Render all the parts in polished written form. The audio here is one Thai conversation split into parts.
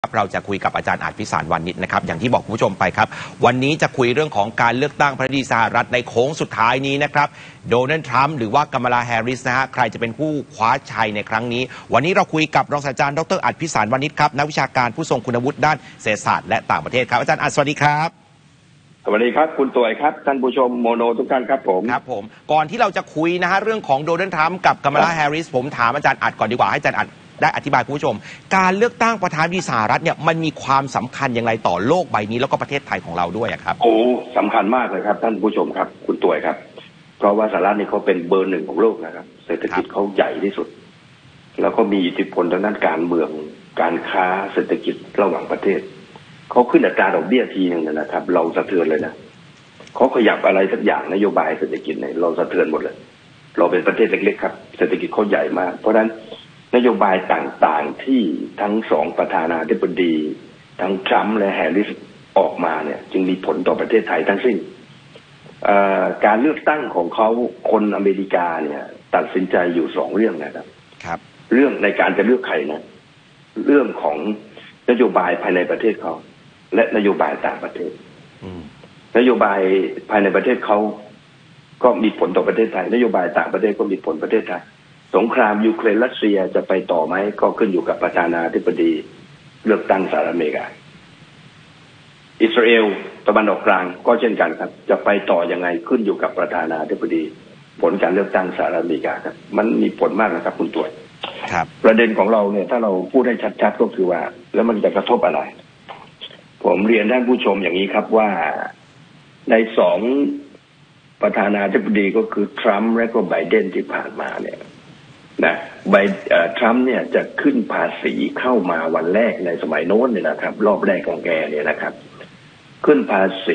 เราจะคุยกับอาจารย์อาจพิสารวานิชนะครับอย่างที่บอกคุณผู้ชมไปครับวันนี้จะคุยเรื่องของการเลือกตั้งประธานาธิบดีสหรัฐในโค้งสุดท้ายนี้นะครับโดนัลด์ทรัมป์หรือว่ากัมมาลาแฮร์ริสนะฮะใครจะเป็นผู้คว้าชัยในครั้งนี้วันนี้เราคุยกับรองศาสตราจารย์ดรอาจพิสารวานิชครับนักวิชาการผู้ทรงคุณวุฒิด้านเศรษฐศาสตร์และต่างประเทศครับอาจารย์อาจสวัสดีครับสวัสดีครับคุณต๋วยครับท่านผู้ชมโมโนทุกท่านครับผมก่อนที่เราจะคุยนะฮะเรื่องของโดนัลด์ทรัมป์กับกัมมาลาแฮร์ริสผมถามอาจารย์อาจก่อนดีกว่าให้อาจารย์อาจได้อธิบายคุณผู้ชมการเลือกตั้งประธานาธิบดีสหรัฐเนี่ยมันมีความสำคัญอย่างไรต่อโลกใบนี้แล้วก็ประเทศไทยของเราด้วยครับโอ้สำคัญมากเลยครับท่านผู้ชมครับคุณต๋วยครับเพราะว่าสหรัฐนี่เขาเป็นเบอร์หนึ่งของโลกนะครับเศรษฐกิจเขาใหญ่ที่สุดแล้วก็มีอิทธิพลทางด้านการเมืองการค้าเศรษฐกิจระหว่างประเทศเขาขึ้นอัตราดอกเบี้ยทีนึงนะครับเราสะเทือนเลยนะเขาขยับอะไรสักอย่างนโยบายเศรษฐกิจเนี่ยเราสะเทือนหมดเลยเราเป็นประเทศเล็กๆครับเศรษฐกิจเขาใหญ่มากเพราะฉะนั้นนโยบายต่างๆที่ทั้งสองประธานาธิบดีทั้งทรัมป์และแฮร์ริสออกมาเนี่ยจึงมีผลต่อประเทศไทยทั้งสิ้นการเลือกตั้งของเขาคนอเมริกาเนี่ยตัดสินใจอยู่สองเรื่องนะครับเรื่องในการจะเลือกใครนะเรื่องของนโยบายภายในประเทศเขาและนโยบายต่างประเทศนโยบายภายในประเทศเขาก็มีผลต่อประเทศไทยนโยบายต่างประเทศก็มีผลประเทศไทยสงครามยูเครนรัสเซียจะไปต่อไหมก็ขึ้นอยู่กับประธานาธิบดีเลือกตั้งสหรัฐอเมริกาอิสราเอลตะวันออกกลางก็เช่นกันครับจะไปต่อยังไงขึ้นอยู่กับประธานาธิบดีผลการเลือกตั้งสหรัฐอเมริกาครับมันมีผลมากนะครับคุณต๋วยประเด็นของเราเนี่ยถ้าเราพูดให้ชัดๆก็คือว่าแล้วมันจะกระทบอะไรผมเรียนท่านผู้ชมอย่างนี้ครับว่าในสองประธานาธิบดีก็คือทรัมป์และก็ไบเดนที่ผ่านมาเนี่ยนะทรัมป์เนี่ยจะขึ้นภาษีเข้ามาวันแรกในสมัยโน้นเนี่ยนะครับรอบแรกของแกเนี่ยนะครับขึ้นภาษี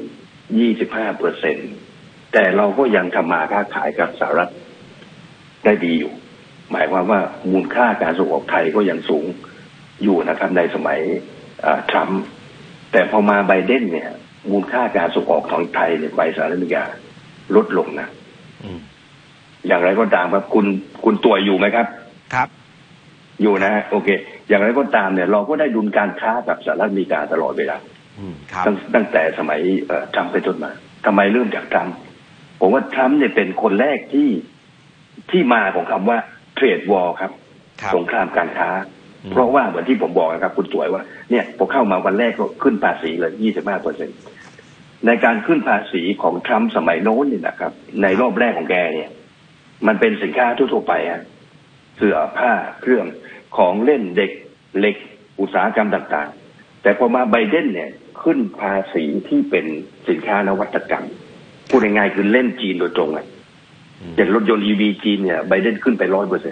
25% แต่เราก็ยังทำมาค้าขายกับสหรัฐได้ดีอยู่หมายความว่ามูลค่าการส่งออกไทยก็ยังสูงอยู่นะครับในสมัยทรัมป์แต่พอมาไบเดนเนี่ยมูลค่าการส่งออกของไทยเนี่ยไปสหรัฐอเมริกาลดลงนะอย่างไรก็ตามครับคุณตัวอยู่ไหมครับครับอยู่นะโอเคอย่างไรก็ตามเนี่ยเราก็ได้ดุลการค้ากับสหรัฐอเมริกาตลอดเวลาตั้งแต่สมัยทรัมป์ไปจนมาทำไมเริ่มจากทรัมป์ผมว่าทรัมป์เนี่ยเป็นคนแรกที่มาของคำว่าเทรดวอร์ครับสงครามการค้าเพราะว่าเหมือนที่ผมบอกนะครับคุณสวยว่าเนี่ยพอเข้ามาวันแรกก็ขึ้นภาษีเลย 25% ในการขึ้นภาษีของทรัมป์สมัยโน้นเนี่ยนะครับในรอบแรกของแกเนี่ยมันเป็นสินค้าทั่วไปเสื้อผ้าเครื่องของเล่นเด็กเหล็กอุตสาหกรรมต่างๆแต่พอมาไบเดนเนี่ยขึ้นภาษีที่เป็นสินค้านวัตกรรมพูดง่ายๆคือเล่นจีนโดยตรงอย่างรถยนต์ EV จีนเนี่ยไบเดนขึ้นไป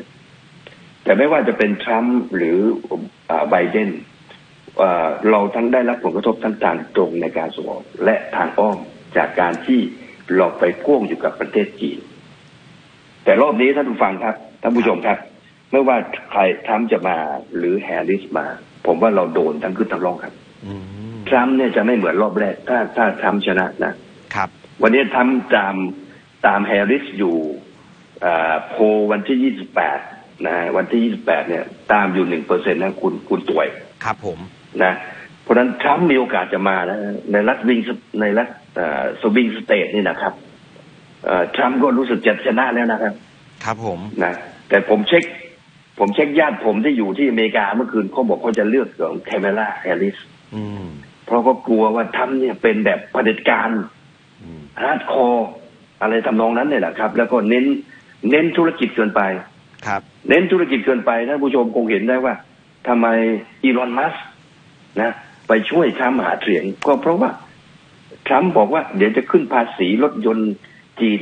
100% แต่ไม่ว่าจะเป็นทรัมป์หรือไบเดนเราทั้งได้รับผลกระทบทั้งทางตรงในการส่งออกและทางอ้อมจากการที่เราไปพ่วงอยู่กับประเทศจีนแต่รอบนี้ท่านผู้ฟังครับท่านผู้ชมครับไม่ว่าใครทรัมป์จะมาหรือแฮร์ริสมาผมว่าเราโดนทั้งขึ้นทั้งลงครับทรัมป์เนี่ยจะไม่เหมือนรอบแรกถ้าทรัมป์ชนะนะครับวันนี้ทรัมป์ตามแฮร์ริสอยู่โพลวันที่28นะวันที่28เนี่ยตามอยู่ 1% นะคุณต๋วยครับผมนะเพราะฉะนั้นทรัมป์มีโอกาสจะมานะในรัฐสวิงสเตทนี่นะครับทรัมป์ก็รู้สึกจะชนะแล้วนะครับครับผมนะแต่ผมเช็คญาติผมที่อยู่ที่อเมริกาเมื่อคืนเขาบอกเขาจะเลือกของแคมเมล่าแฮร์ริสเพราะก็กลัวว่าทรัมป์เนี่ยเป็นแบบเผด็จการฮาร์ดคอร์อะไรทำนองนั้นเนี่ยแหละครับแล้วก็เน้นธุรกิจเกินไปครับเน้นธุรกิจเกินไปท่านผู้ชมคงเห็นได้ว่าทำไมอีลอนมัสก์นะไปช่วยทรัมป์หาเสียงก็เพราะว่าทรัมป์บอกว่าเดี๋ยวจะขึ้นภาษีรถยนต์จีน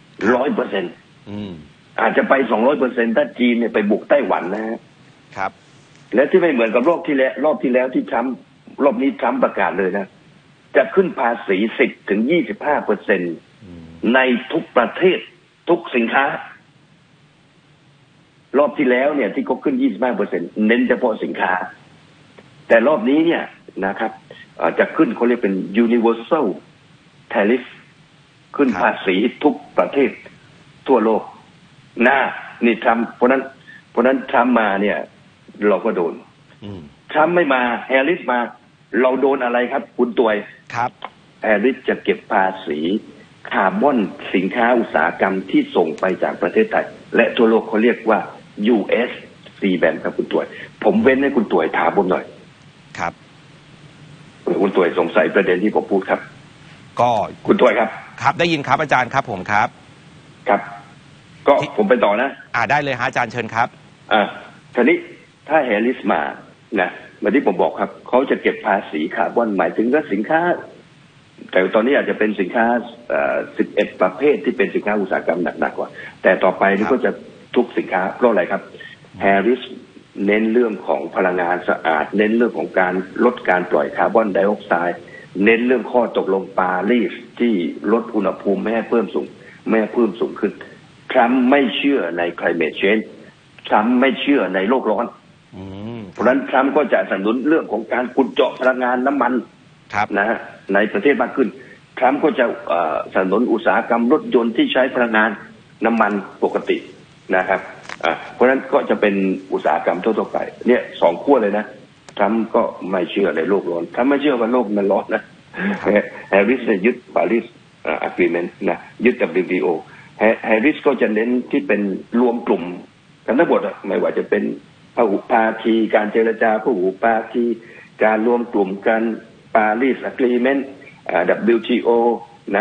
100%อาจจะไป 200% ถ้าจีนเนี่ยไปบุกไต้หวันนะครับและที่ไม่เหมือนกับรอบที่แล้วที่ทรัมป์รอบนี้ทรัมป์ประกาศเลยนะจะขึ้นภาษี 10-25% ในทุกประเทศทุกสินค้ารอบที่แล้วเนี่ยที่เขาขึ้น 25% เน้นเฉพาะสินค้าแต่รอบนี้เนี่ยนะครับจะขึ้นเขาเรียกเป็น universal tariff ขึ้นภาษีทุกประเทศทั่วโลกนี่ทรัมป์เพราะนั้นทรัมป์มาเนี่ยเราก็โดนทรัมป์ไม่มาแฮร์ริสมาเราโดนอะไรครับคุณตวยครับแฮร์ริสจะเก็บภาษีคาร์บอนสินค้าอุตสาหกรรมที่ส่งไปจากประเทศไทยและทั่วโลกเขาเรียกว่า US CBAM ครับคุณตวยผมเว้นให้คุณตวยถามผมหน่อยครับคุณตวยสงสัยประเด็นที่ผมพูดครับก็คุณตวยครับครับได้ยินครับอาจารย์ครับผมครับครับก็ผมไปต่อนะได้เลยฮะอาจารย์เชิญครับทีนี้ถ้าแฮร์ริสมานะเหมือนที่ผมบอกครับเขาจะเก็บภาษีคาร์บอนหมายถึงว่าสินค้าแต่ตอนนี้อาจจะเป็นสินค้า11ประเภทที่เป็นสินค้าอุตสาหกรรมหนักกว่าแต่ต่อไปนี่ก็จะทุกสินค้าเพราะอะไรครับแฮร์ริสเน้นเรื่องของพลังงานสะอาดเน้นเรื่องของการลดการปล่อยคาร์บอนไดออกไซด์เน้นเรื่องข้อตกลงปารีสที่ลดอุณหภูมิไม่ให้เพิ่มสูงขึ้นทรัมป์ไม่เชื่อใน climate change ทรัมป์ไม่เชื่อในโลกร้อนเพราะฉะนั้นทรัมป์ก็จะสนับสนุนเรื่องของการขุดเจาะพลังงานน้ำมันนะฮะในประเทศมากขึ้นทรัมป์ก็จะสนับสนุนอุตสาหกรรมรถยนต์ที่ใช้พลังงานน้ำมันปกตินะครับเพราะฉะนั้นก็จะเป็นอุตสาหกรรมทั่วไปเนี่ยสองขั้วเลยนะทรัมป์ก็ไม่เชื่อในโลกร้อนทรัมป์ไม่เชื่อว่าโลกมันร้อนนะแฮร์ริสเนี่ยยึดปารีสagreement นะยึด WTO แฮร์ริสก็จะเน้นที่เป็นรวมกลุ่มกันทั้งหมดไม่ว่าจะเป็นพหุภาคีการเจรจาพหุภาคีการรวมกลุ่มกันปารีส agreement WTO นะ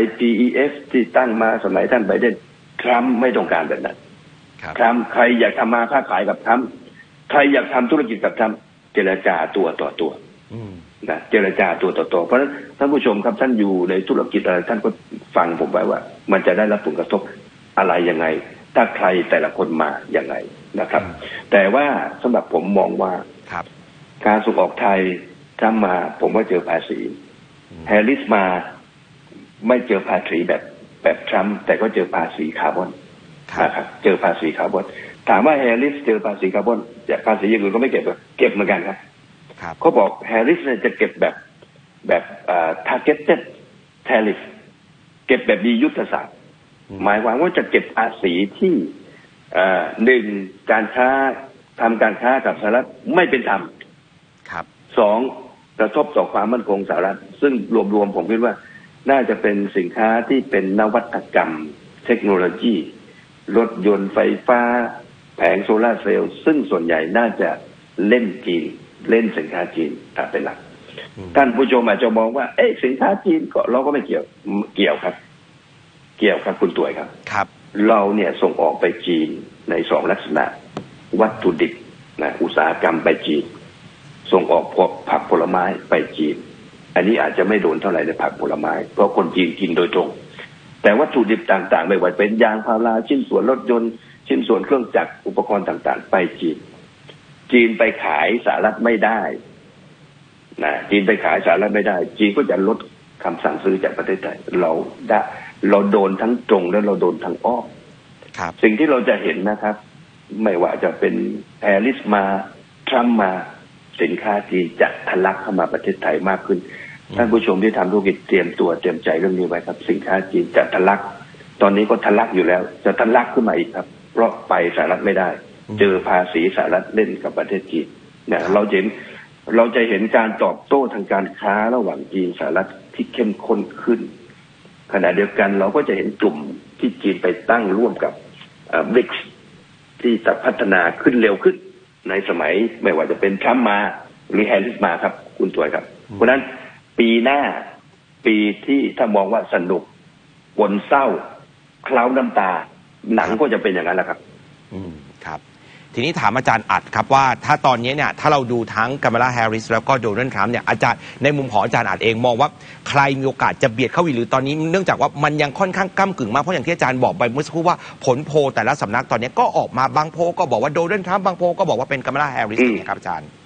IPEF ที่ตั้งมาสมัยท่านไบเดนทรัมป์ไม่ต้องการแบบนั้นทรัมป์ใครอยากทำมาค้าขายกับทรัมป์ใครอยากทำธุรกิจกับทรัมป์เจรจาตัวต่อตัวนะเจรจาตัวต่อตัวเพราะฉะนั้นท่านผู้ชมครับท่านอยู่ในธุรกิจอะไรท่านก็ฟังผมไว้ว่ามันจะได้รับผลกระทบอะไรยังไงถ้าใครแต่ละคนมาอย่างไงนะครับแต่ว่าสำหรับผมมองว่าการส่งออกไทยทรัมป์มาผมว่าเจอภาษีแฮร์ริสมาไม่เจอภาษีแบบทรัมป์แต่ก็เจอภาษีคาร์บอนนะครับเจอภาษีคาร์บอนถามว่าแฮร์ริสเจอภาษีคาร์บอนแต่ภาษีอย่างอื่นก็ไม่เก็บเก็บเหมือนกันครับเขาบอกแฮร์ริสจะเก็บแบบtargeted tariff เก็บแบบมียุทธศาสตร์หมายความว่าจะเก็บภาษีที่หนึ่งการค้าทำการค้ากับสหรัฐไม่เป็นธรรมสองกระทบต่อความมั่นคงสหรัฐซึ่งรวมๆผมคิดว่าน่าจะเป็นสินค้าที่เป็นนวัตกรรมเทคโนโลยีรถยนต์ไฟฟ้าแผงโซลาร์เซลล์ซึ่งส่วนใหญ่น่าจะเล่นจีนเล่นสินค้าจีนเป็นหลักท่านผู้ชมอาจจะมองว่าสินค้าจีนก็เราก็ไม่เกี่ยวครับคุณตุ๋ยครับเราเนี่ยส่งออกไปจีนในสองลักษณะวัตถุดิบนะอุตสาหกรรมไปจีนส่งออกพวกผักผลไม้ไปจีนอันนี้อาจจะไม่โดนเท่าไหร่ในผักผลไม้เพราะคนจีนกินโดยตรงแต่วัตถุดิบต่างๆไม่ว่าเป็นยางพาราชิ้นส่วนรถยนต์ชิ้นส่วนเครื่องจักรอุปกรณ์ต่างๆไปจีนไปขายสหรัฐไม่ได้นะจีนไปขายสหรัฐไม่ได้จีนก็จะลดคำสั่งซื้อจากประเทศไทยเราโดนทั้งตรงและเราโดนทั้งอ้อมสิ่งที่เราจะเห็นนะครับไม่ว่าจะเป็นแฮร์ริสมาทรัมป์มาสินค้าจีนจะทะลักเข้ามาประเทศไทยมากขึ้นท่านผู้ชมที่ทำธุรกิจเตรียมตัวเตรียมใจเรื่องนี้ไว้ครับสินค้าจีนจะทะลักตอนนี้ก็ทะลักอยู่แล้วจะทะลักขึ้นมาอีกครับเพราะไปสหรัฐไม่ได้เจอภาษีสหรัฐเล่นกับประเทศจีนเนี่ยเราจะเห็นการตอบโต้ทางการค้าระหว่างจีนสหรัฐที่เข้มข้นขึ้นขณะเดียวกันเราก็จะเห็นกลุ่มที่จีนไปตั้งร่วมกับBRICS ที่จะพัฒนาขึ้นเร็วขึ้นในสมัยไม่ว่าจะเป็นทรัมป์มาหรือแฮร์ริสมาครับคุณตัวครับเพราะฉะนั้นปีหน้าปีที่ถ้ามองว่าสนุกปนเศร้าเคล้าน้ำตาหนังก็จะเป็นอย่างนั้นแหละครับครับทีนี้ถามอาจารย์อัดครับว่าถ้าตอนนี้เนี่ยถ้าเราดูทั้งกัมมาลาแฮร์ริสแล้วก็โดนัลด์ทรัมป์เนี่ยอาจารย์ในมุมของอาจารย์อัดเองมองว่าใครมีโอกาสจะเบียดเข้าอีกหรือตอนนี้เนื่องจากว่ามันยังค่อนข้างก้ำกึ่งมากเพราะอย่างที่อาจารย์บอกไปเมื่อสักครู่ว่าผลโพลแต่ละสำนักตอนนี้ก็ออกมาบางโพลก็บอกว่าโดนัลด์ทรัมป์บางโพลก็บอกว่าเป็นกัมมาลาแฮร์ริสนะครับอาจารย์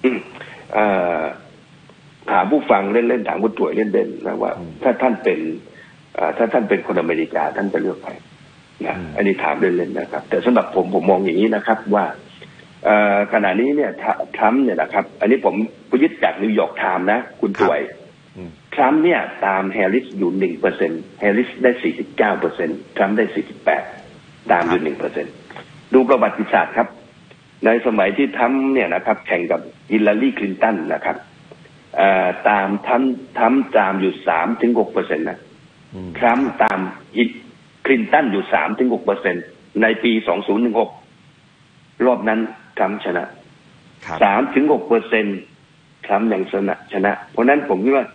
ถามผู้ฟังเล่นๆถามผู้ตรวจเล่นๆนะว่าถ้าท่านเป็นคนอเมริกาท่านจะเลือกใครนะอันนี้ถามเล่นๆนะครับแต่สำหรับผมมองอย่างนี้นะครับว่าขณะนี้เนี่ยทรัมป์เนี่ยนะครับอันนี้ผมยึดจากนิวยอร์กไทม์นะคุณตวยทรัมป์เนี่ยตามแฮร์ริสอยู่ 1% แฮร์ริสได้ 49% ทรัมป์ได้ 48%ตามอยู่ 1% ดูประวัติศาสตร์ครับในสมัยที่ทรัมป์เนี่ยนะครับแข่งกับฮิลลารีคลินตันนะครับตามทรัมป์ตามอยู่3-6%นะทรัมป์ตามคลินตันอยู่3-6%ในปี2016รอบนั้นทรัมป์ชนะ3-6%ทรัมป์ยังชนะเพราะนั้นผมคิดว่า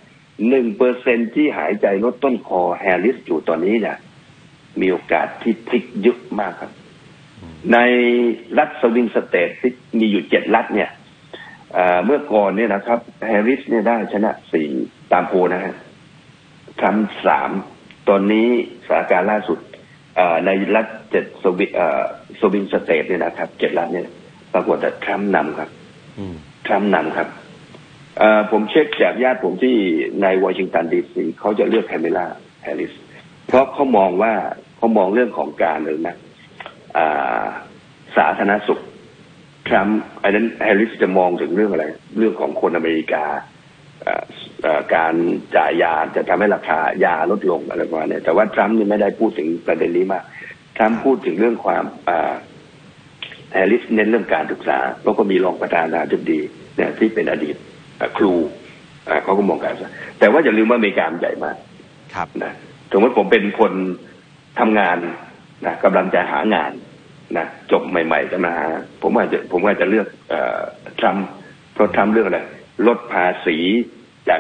1% ที่หายใจลดต้นคอแฮร์ริสอยู่ตอนนี้เนี่ยมีโอกาสที่พลิกเยอะมากครับในรัฐสวิงสเตทที่มีอยู่7รัฐเนี่ยเมื่อก่อนเนี่ยนะครับแฮร์ริสเนี่ยได้ชนะ4ตามโพลนะฮะทรัมป์3ตอนนี้สถานการณ์ล่าสุดในรัฐ7สวิงสเตทเนี่ยนะครับ7รัฐเนี่ยปรากฏว่าทรัมป์นำครับทรัมป์นำครับผมเช็คจากญาติผมที่ในวอชิงตันดีซีเขาจะเลือกแคมิลาแฮร์ริสเพราะเขามองเรื่องของการเลยนะสาธารณสุขทรัมป์อันนั้นแฮร์ริสจะมองถึงเรื่องอะไรเรื่องของคนอเมริกาการจ่ายยาจะทำให้ราคายาลดลงอะไรประมาณนี้แต่ว่าทรัมป์นี่ไม่ได้พูดถึงประเด็นนี้มากทรัมป์พูดถึงเรื่องความแฮร์ริสเน้นเรื่องการศึกษาเพราะก็มีรองประธานาธิบดีเนี่ยที่เป็นอดีตครูเขาก็มองการศึกษาแต่ว่าอย่าลืมว่าอเมริกาใหญ่มากนะสมมติผมเป็นคนทำงานนะกำลังจะหางานนะจบใหม่ๆจะมาหาผมอาจจะเลือกทรัมป์เพราะทรัมป์เรื่องอะไรลดภาษีจาก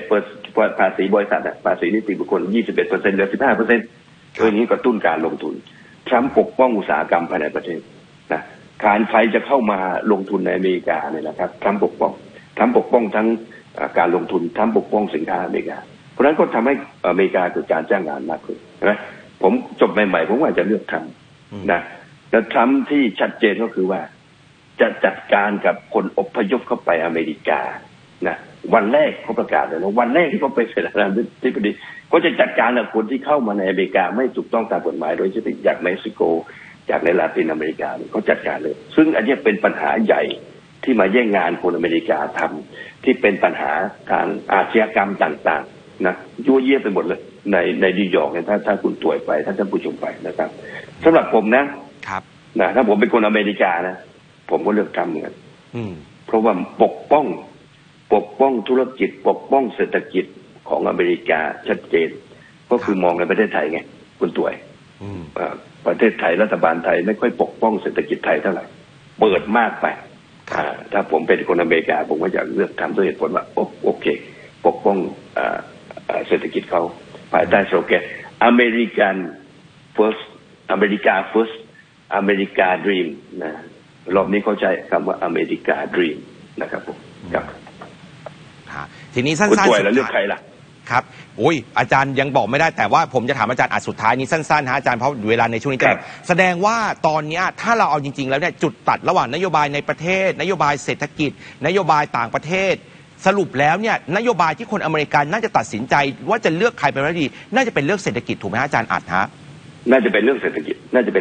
21%ภาษีบริษัทภาษีนิติบุคคล 21% เหลือ 15% อย่างนี้กระตุ้นการลงทุนทรัมป์ปกป้องอุตสาหกรรมภายในประเทศนะการใครจะเข้ามาลงทุนในอเมริกาเนี่ยนะครับทรัมป์ปกป้องทั้งการลงทุนทรัมป์ปกป้องสินค้าอเมริกาเพราะฉะนั้นก็ทำให้อเมริกาเกิดการจ้างงานมากขึ้นนะผมจบใหม่ๆผมว่าจะเลือกทรัมป์นะแล้วทรัมป์ที่ชัดเจนก็คือว่าจะจัดการกับคนอพยพเข้าไปอเมริกานะวันแรกเขาประกาศเลยนะวันแรกที่เขาไปเสนาธิบดีก็จะจัดการกับคนที่เข้ามาในอเมริกาไม่ถูกต้องตามกฎหมายโดยเฉพาะจากเม็กซิโกจากในลาตินอเมริกาเขาจัดการเลยซึ่งอันนี้เป็นปัญหาใหญ่ที่มาแย่งงานคนอเมริกาทำที่เป็นปัญหาทางอาชญากรรมต่างๆนะยั่วเยี่ยไปหมดเลยในนิวยอร์กเนี่ยถ้าคุณตรวจไปท่านผู้ชมไปนะครับสำหรับผมนะครับนะถ้าผมเป็นคนอเมริกานะผมก็เลือกทำเหมือนกันเพราะว่าปกป้องธุรกิจปกป้องเศรษฐกิจของอเมริกาชัดเจนก็คือมองในประเทศไทยไงคุณต๋วยประเทศไทยรัฐบาลไทยไม่ค่อยปกป้องเศรษฐกิจไทยเท่าไหร่เปิดมากไปถ้าผมเป็นคนอเมริกาผมก็จะเลือกทำด้วยเหตุผลว่าโอเคปกป้องเศรษฐกิจเขาภายใต้สโลแกน American First อเมริกา First อเมริกา Dream นะรอบนี้เขาใช้คำว่าอเมริกา Dream นะครับผมครับทีนี้สั้นๆคุณแล้วเลือกใครล่ะครับอุ้ยอาจารย์ยังบอกไม่ได้แต่ว่าผมจะถามอาจารย์สุดท้ายนี้สั้นๆฮะอาจารย์เพราะเวลาในช่วงนี้จะแสดงว่าตอนนี้ถ้าเราเอาจริงๆแล้วเนี่ยจุดตัดระหว่างนโยบายในประเทศนโยบายเศรษฐกิจนโยบายต่างประเทศสรุปแล้วเนี่ยนโยบายที่คนอเมริกันน่าจะตัดสินใจว่าจะเลือกใครเป็นรัฐมนตรีน่าจะเป็นเรื่องเศรษฐกิจถูกไหมอาจารย์อัดฮะน่าจะเป็นเรื่องเศรษฐกิจ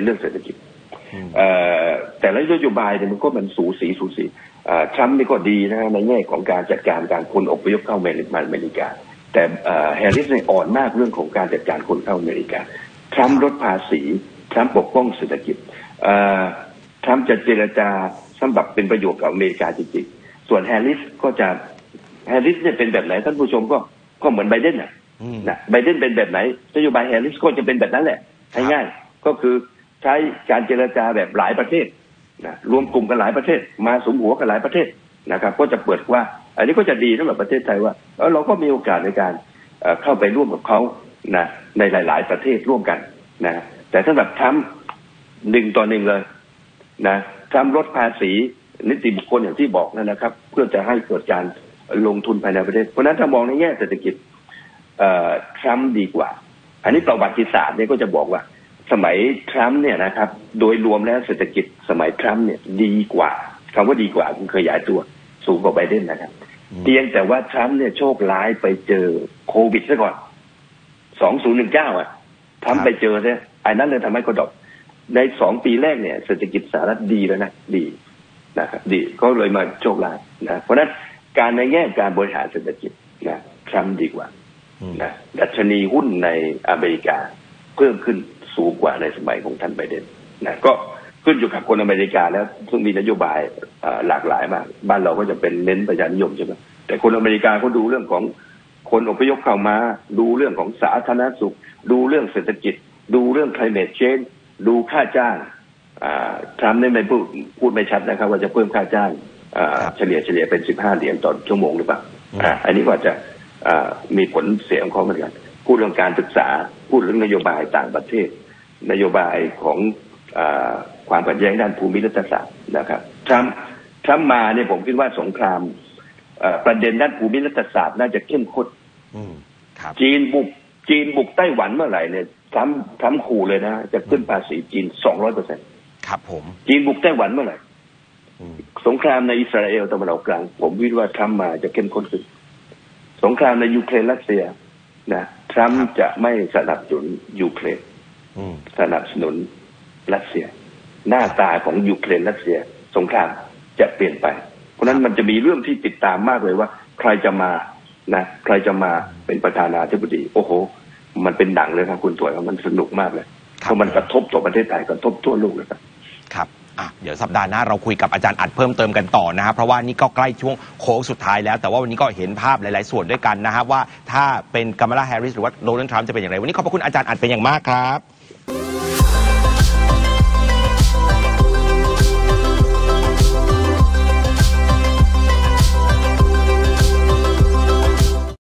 แต่ละนโยบายเนี่ยมันก็มันสูสีทรัมป์นี่ก็ดีนะในแง่ของการจัดการการคนอพยพเข้าอเมริกาแต่แฮร์ริสเนี่ยอ่อนมากเรื่องของการจัดการคนเข้าอเมริกาทรัมป์ลดภาษีทรัมป์ปกป้องเศรษฐกิจทรัมป์จะเจรจาสำหรับเป็นประโยชน์กับอเมริกาจริงๆส่วนแฮร์ริสเนี่ยเป็นแบบไหนท่านผู้ชมก็เหมือนไบเดนนะไบเดนเป็นแบบไหนนโยบายแฮร์ริสก็จะเป็นแบบนั้นแหละง่ายๆก็คือใช้การเจรจาแบบหลายประเทศนะรวมกลุ่มกันหลายประเทศมาสมหัวกันหลายประเทศนะครับก็จะเปิดว่าอันนี้ก็จะดีสำหรับประเทศไทยว่าเราก็มีโอกาสในการเข้าไปร่วมกับเขานะในหลายๆประเทศร่วมกันนะแต่สำหรับทรัมป์1 ต่อ 1เลยนะทรัมป์ลดภาษีนิติบุคคลอย่างที่บอกนะครับเพื่อจะให้เกิดการลงทุนภายในประเทศเพราะนั้นถ้ามองในแง่เศรษฐกิจทรัมป์ดีกว่าอันนี้ประวัติศาสตร์เนี่ยก็จะบอกว่าสมัยทรัมป์เนี่ยนะครับโดยรวมแล้วเศรษฐกิจสมัยทรัมป์เนี่ยดีกว่าคำว่าดีกว่าคือขยายตัวสูงกว่าไบเดนนะครับเพียงแต่ว่าทรัมป์เนี่ยโชคร้ายไปเจอโควิดซะก่อน2019ทรัมป์ไปเจอเนี่ยอันนั้นเลยทำให้เขาดรอปใน2 ปีแรกเนี่ยเศรษฐกิจสหรัฐดีแล้วนะดีนะครับดีก็เลยมาโชคร้ายนะเพราะนั้นการในแง่การบริหารเศรษฐกิจนะทรัมป์ดีกว่านะดัชนีหุ้นในอเมริกาเพิ่มขึ้นสูงกว่าในสมัยของท่านไบเดนนะก็ขึ้นอยู่กับคนอเมริกาแล้วซึ่งมีนโยบายหลากหลายมากบ้านเราก็จะเป็นเน้นประชานิยมใช่ไหมแต่คนอเมริกาเขาดูเรื่องของคนอพยพเข้ามาดูเรื่องของสาธารณสุขดูเรื่องเศรษฐกิจดูเรื่อง climate change ดูค่าจ้างทรัมป์ไม่พูดไม่ชัดนะครับว่าจะเพิ่มค่าจ้างเฉลี่ยเป็น$15ต่อชั่วโมงหรือเปล่าอันนี้ก็จะมีผลเสียของเขาเหมือนกันพูดเรื่องการศึกษาพูดเรื่องนโยบายต่างประเทศนโยบายของความขัดแย้งด้านภูมิรัฐศาสตร์นะครับทรัมป์มาเนี่ยผมคิดว่าสงครามประเด็นด้านภูมิรัฐศาสตร์น่าจะเข้มข้นจีนบุกไต้หวันเมื่อไหร่เนี่ยทรัมป์ขู่เลยนะจะขึ้นภาษีจีน 200% ครับผมจีนบุกไต้หวันเมื่อไหร่สงครามในอิสราเอลตะวันออกกลางผมคิดว่าทรัมป์มาจะเข้มข้นขึ้นสงครามในยูเครนรัสเซียนะทรัมป์จะไม่สนับสนุนยูเครนสนับสนุนรัสเซียหน้าตาของยูเครนรัสเซียสงครามจะเปลี่ยนไปเพราะนั้นมันจะมีเรื่องที่ติดตามมากเลยว่าใครจะมาเป็นประธานาธิบดีโอ้โหมันเป็นหนังเลยครับคุณตัวมันสนุกมากเลยเพราะมันกระทบต่อประเทศไทยกระทบทั่วโลกเลยครับครับเดี๋ยวสัปดาห์หน้าเราคุยกับอาจารย์อัดเพิ่มเติมกันต่อนะครับเพราะว่านี่ก็ใกล้ช่วงโค้งสุดท้ายแล้วแต่ว่าวันนี้ก็เห็นภาพหลายๆส่วนด้วยกันนะครับว่าถ้าเป็นกัมมาลาแฮร์ริสหรือว่าโดนัลด์ทรัมป์จะเป็นอย่างไรวันนี้ขอบพระคุณอาจารย์อัดเป็นอย่างมากครับ